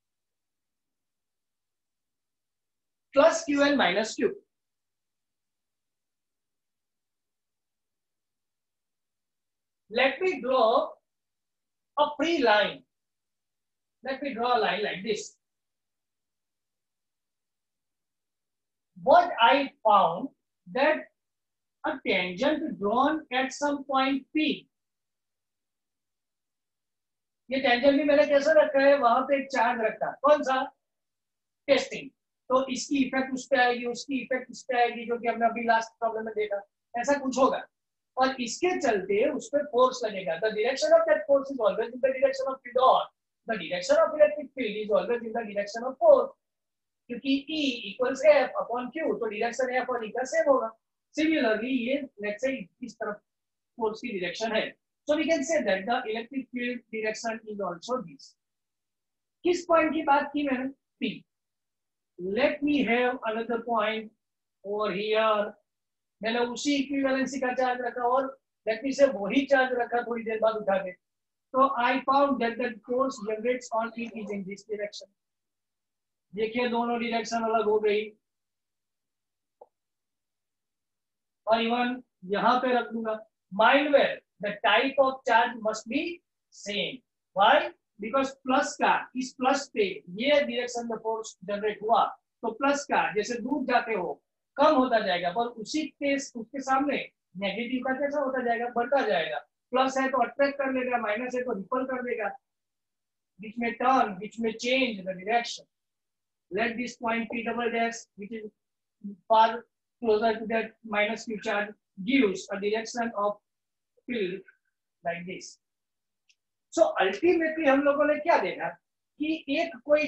Speaker 1: plus q and minus q. Let me draw a free line. Let me draw a line like this. What I found that a tangent drawn at some point P, ये tangent भी मैंने कैसा रखा है, वहां पे एक charge रखा, कौन सा? टेस्टिंग। तो इसकी इफेक्ट उस पे आएगी, उसकी इफेक्ट उस पे आएगी, जो कि हमने अभी लास्ट प्रॉब्लम में देखा, ऐसा कुछ होगा, और इसके चलते उस पे फोर्स लगेगा। The direction of that force is always in the direction of field, और the direction of electric field is always in the direction of force, क्योंकि E equals F upon Q, तो डायरेक्शन F और E का same होगा। Similarly ये let's say इस तरफ force की डायरेक्शन है, so we can say that the electric field direction is also this. किस पॉइंट की बात की मैंने? P. Let me have another point over here. मैंने उसी इक्विवेलेंसी का चार्ज रखा और let me say वही चार्ज रखा थोड़ी देर बाद उठा के, तो I found that the force generates on it is in this direction. देखिए दोनों डायरेक्शन अलग हो गई, और इवन यहाँ पे रख दूंगा। Mind well, the type of charge must be same. Why? Because plus का इस प्लस पे ये डायरेक्शन में फोर्स जनरेट हुआ, तो प्लस का जैसे दूर जाते हो कम होता जाएगा, पर उसी केस उसके सामने नेगेटिव का कैसा होता जाएगा? बढ़ता जाएगा। प्लस है तो अट्रैक्ट कर लेगा, माइनस है तो रिपल कर देगा, which may turn, which may change the direction. let this point P double dash, which is far closer to that minus q charge, gives a direction of field like this. So ultimately हम लोगों ने क्या देखा कि एक कोई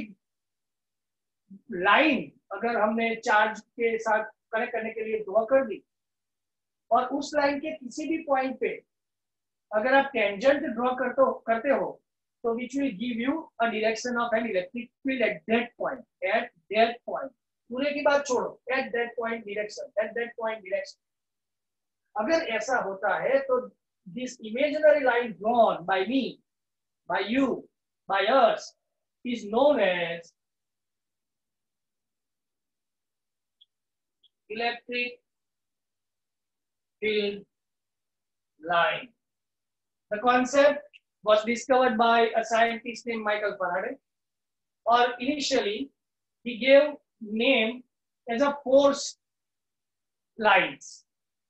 Speaker 1: line अगर हमने चार्ज के साथ कनेक्ट करने के लिए ड्रॉ कर दी और उस लाइन के किसी भी पॉइंट पे अगर आप टेंजेंट ड्रॉ करते हो तो which will give you a direction of an electric field at that point. पूरे की बात छोड़ो, at that point direction. अगर ऐसा होता है तो this imaginary line drawn by me, by you, by us is known as electric field line. The concept was discovered by a scientist named Michael Faraday, or initially he gave name as a forced lines,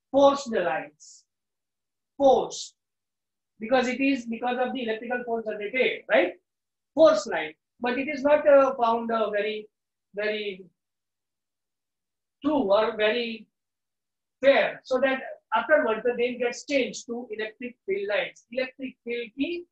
Speaker 1: because it is because of the electrical force that they take, right? Forced line, but it is not found very true or very fair, so that afterwards the name gets changed to electric field lines. Electric field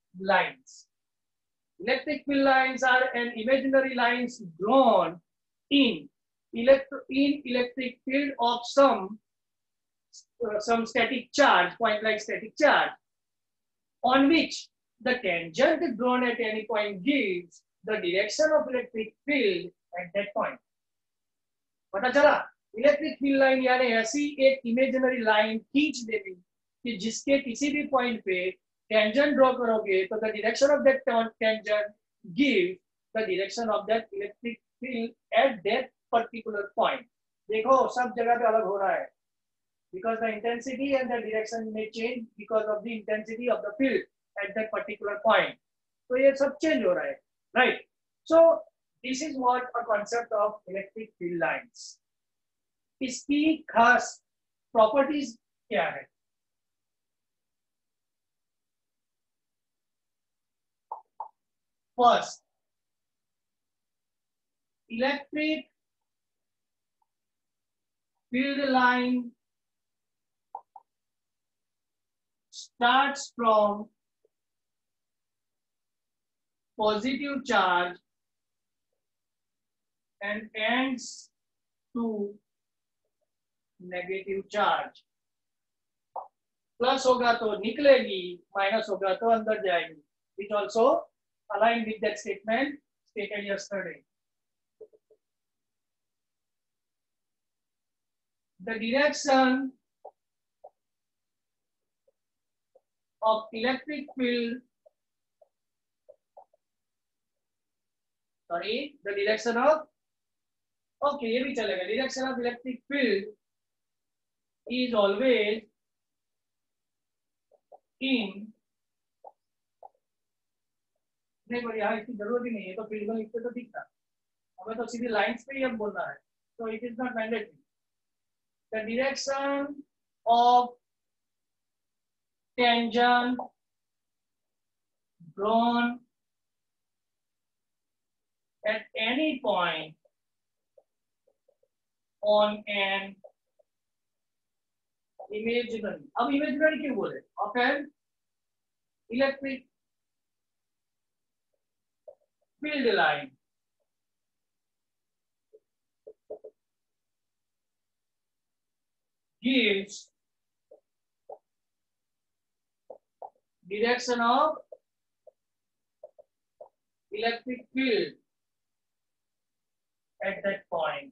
Speaker 1: lines are an imaginary lines drawn in electric field of some static charge, point like static charge, on which the tangent drawn at any point gives the direction of electric field at that point. पता चला? Electric field line यानी ऐसी एक imaginary line खींच देनी कि जिसके किसी भी पॉइंट पे टेंजेंट ड्रॉ करोगे तो the direction of that tangent give the direction of that electric field at that particular point. देखो सब जगह पे अलग हो रहा है because the intensity and the direction may change because of the intensity of the field at that particular point. तो ये सब चेंज हो रहा है, right? So this is what a concept of electric field lines. इसकी खास properties क्या है? First, electric field line starts from positive charge and ends to negative charge. Plus होगा तो निकलेगी, माइनस होगा तो अंदर जाएगी. Which also aligned with that statement stated yesterday. The direction of electric field, the direction of, okay, ये भी चलेगा. Direction of electric field is always in, नहीं पर यहाँ इसकी जरूरत ही नहीं है, तो फील्ड में लिखते तो ठीक था. हमें तो सीधी लाइंस पे ही अब बोलना है, तो it is not mandatory. The direction of tangent drawn at any point on an imaginary, अब imaginary क्यों बोले? Of an electric field line gives direction of electric field at that point.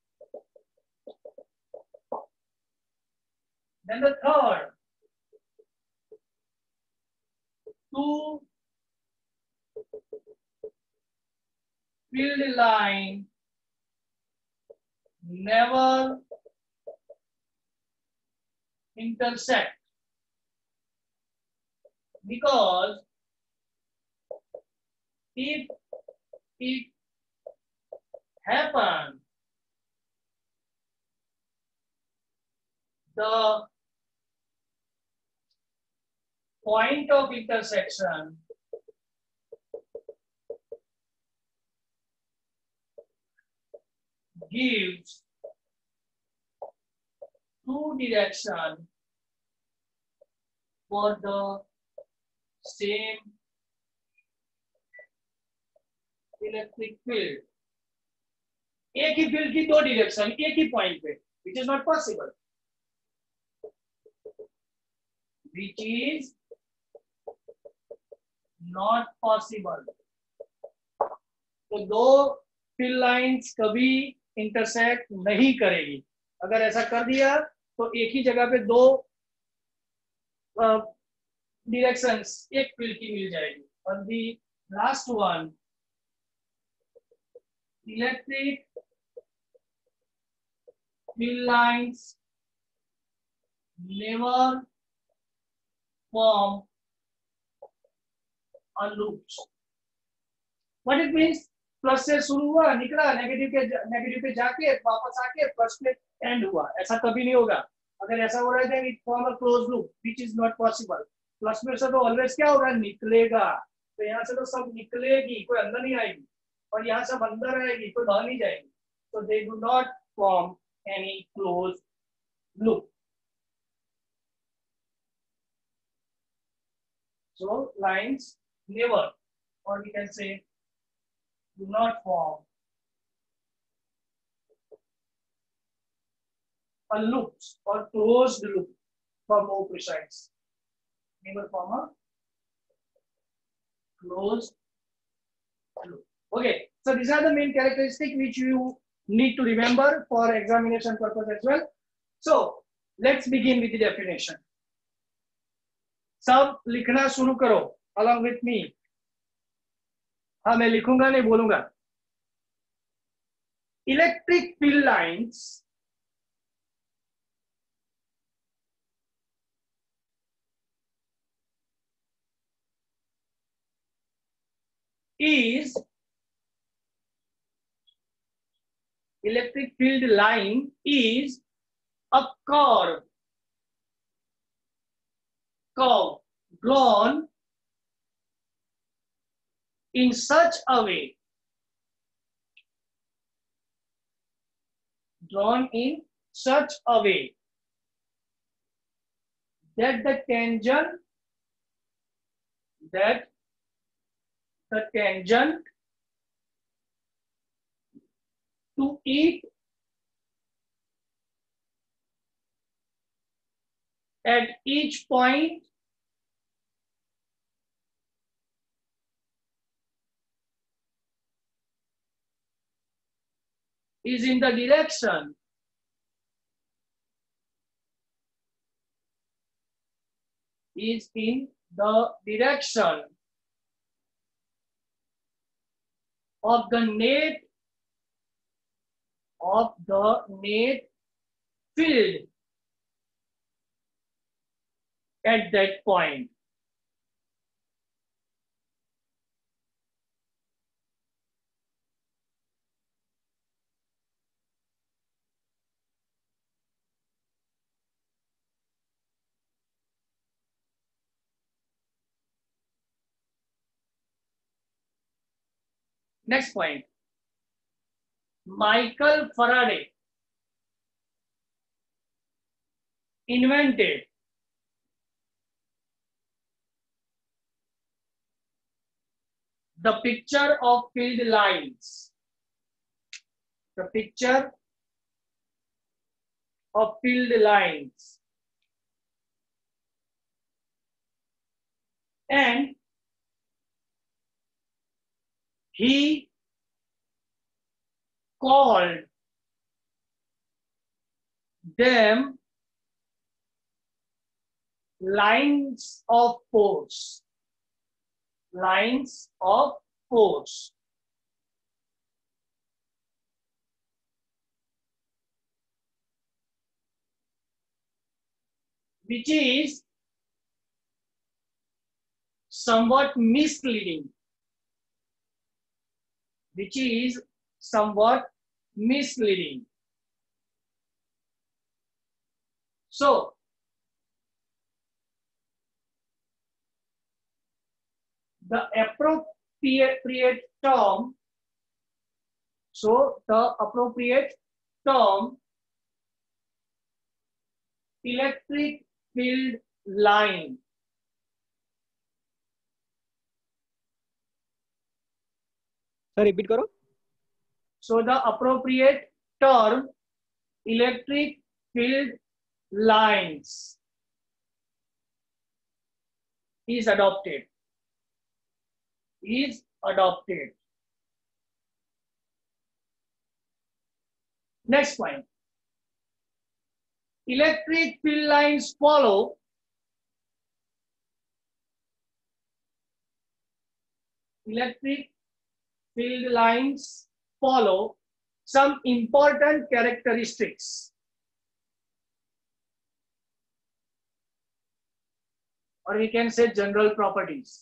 Speaker 1: Then the third, two field line never intersect because if it happens, the point of intersection gives two direction for the same electric field. एक ही field की दो direction एक ही point पे, which is not possible. Which is not possible. तो दो field lines कभी intersect नहीं करेगी. अगर ऐसा कर दिया तो एक ही जगह पे दो डायरेक्शंस एक फील्ड की मिल जाएगी. और the last one, electric field lines never form a loop. What it means? Plus से शुरू हुआ, निकला, नेगेटिव पे जाके वापस आके प्लस पे एंड हुआ. ऐसा कभी नहीं होगा. अगर ऐसा हो रहा है it form a close loop, which is not possible. Plus में से तो ऑलवेज क्या होगा, निकलेगा. तो यहाँ से तो सब निकलेगी, कोई अंदर नहीं आएगी. और यहाँ सब अंदर आएगी, कोई बाहर नहीं जाएगी. तो they do not form any closed loop. So lines never, or we can say do not form a loop or closed loop, for more precise. Never form a closed loop. Okay, so these are the main characteristics which you need to remember for examination purpose as well. So let's begin with the definition. सब लिखना शुरू करो along with me. हाँ, मैं लिखूंगा नहीं बोलूंगा. Electric field lines is electric field line is a curve drawn in such a way that the tangent to it at each point is in the direction of the net field at that point. Next point. Michael Faraday invented the picture of field lines. The picture of field lines. And he called them lines of force. Lines of force. Which is somewhat misleading. Which is somewhat misleading. So, the appropriate term So the appropriate term, electric field line.
Speaker 3: Sir repeat करो.
Speaker 1: So the appropriate term, electric field lines, is adopted. Is adopted. Next point. Electric field lines follow some important characteristics, or we can say general properties.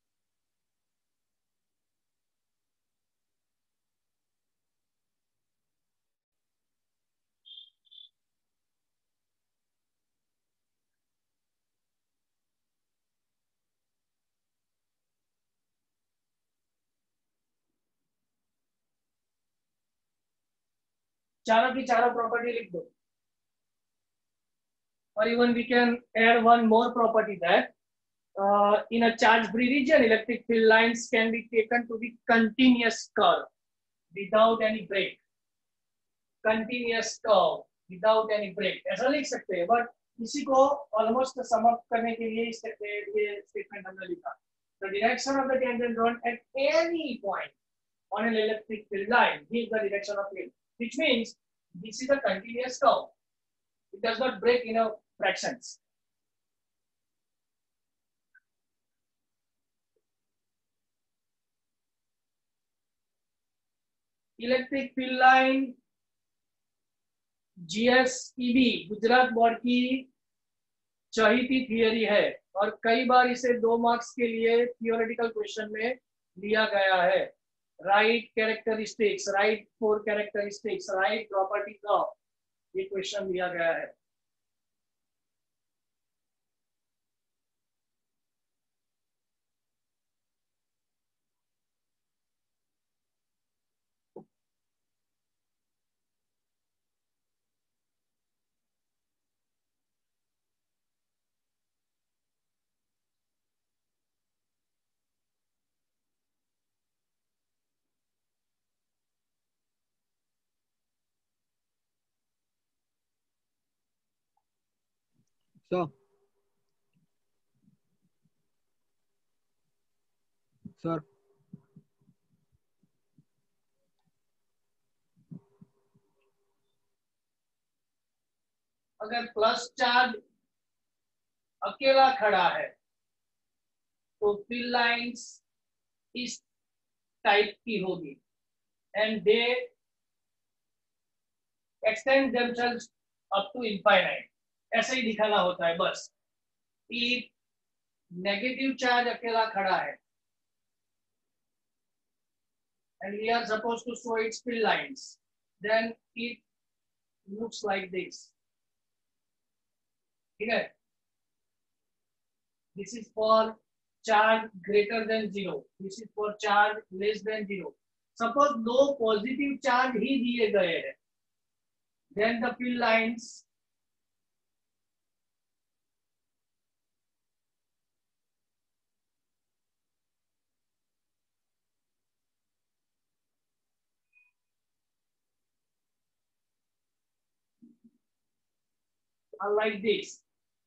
Speaker 1: चारों की चारों property लिख दो. Or even we can add one more property, that in a charge-free region, electric field lines can be taken to be continuous curve without any break. Continuous curve without any break. ऐसा लिख सकते हैं, but इसी को almost समाप्त करने के लिए ये statement हमने लिखा. The direction of the tangent rod at any point on an electric field line is the direction of field, which means this is a continuous curve. It does not break in a fractions. Electric field line GSEB Gujarat board की चहीती theory है, और कई बार इसे 2 marks के लिए theoretical question में लिया गया है. Write characteristics, write 4 characteristics, write properties of, ये क्वेश्चन लिया गया है.
Speaker 3: सर सर
Speaker 1: अगर प्लस चार्ज अकेला खड़ा है तो फील्ड लाइंस इस टाइप की होगी, and they extend themselves up to infinite. ऐसे ही दिखाना होता है बस. इफ नेगेटिव चार्ज अकेला खड़ा है and we are supposed to show its field lines, then it looks like this. ठीक है? This is for charge greater than 0. This is for charge less than 0. Suppose दो पॉजिटिव चार्ज ही दिए गए हैं, then the field lines are like this.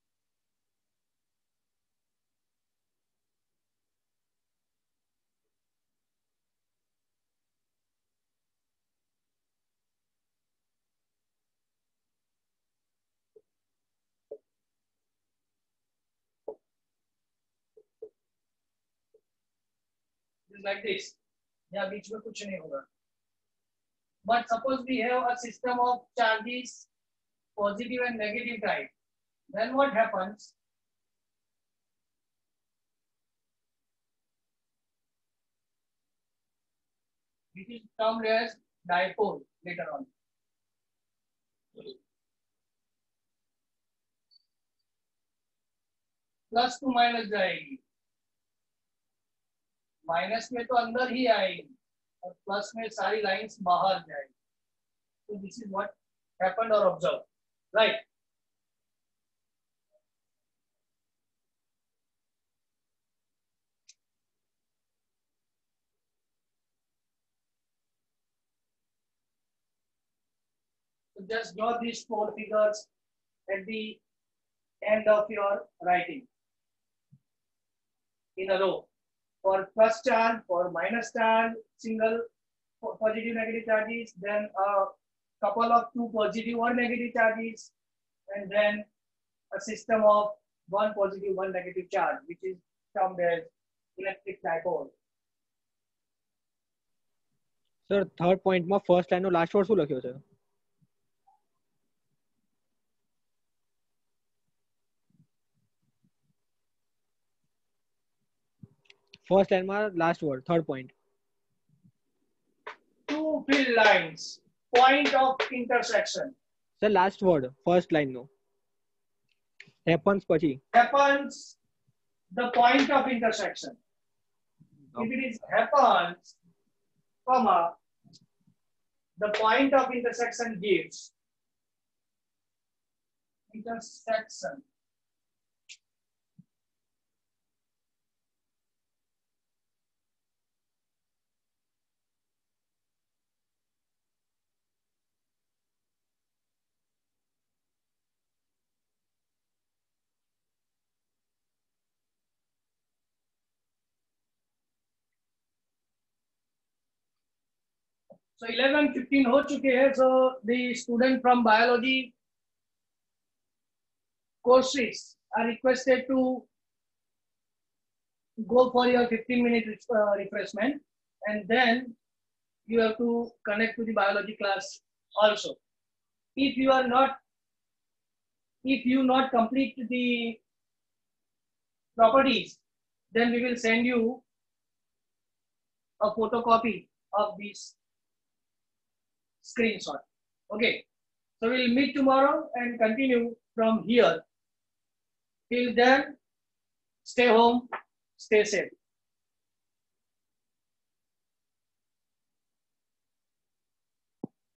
Speaker 1: Like this. या बीच में कुछ नहीं होगा. But suppose we have a system of charges, positive and negative type. Then what happens? It is termed as dipole later on. Plus to minus जाएगी, minus में तो अंदर ही आएगी, और प्लस में सारी लाइंस बाहर जाएगी. So this is what happened or observed, right? So just draw these four figures at the end of your writing in a row. For plus charge, for minus charge, single positive negative charges, then a couple of two positive or negative charges, and then a system of one positive, one negative charge, which is termed as electric dipole.
Speaker 3: Sir third પોઈન્ટમાં first line નો last word શું લખ્યો છે? First લાઈનમાં last word third point.
Speaker 1: Two fill lines, point of intersection.
Speaker 3: Sir last word first line નો happens પછી
Speaker 1: Happens, the point of intersection. If it is happens, comma, the point of intersection gives intersection. So 11:15 हो चुके हैं. So the student from biology courses are requested to go for your 15-minute refreshment, and then you have to connect to the biology class also. If you not complete the properties, then we will send you a photocopy of this screenshot. Okay, so we'll meet tomorrow and continue from here. Till then, stay home, stay safe.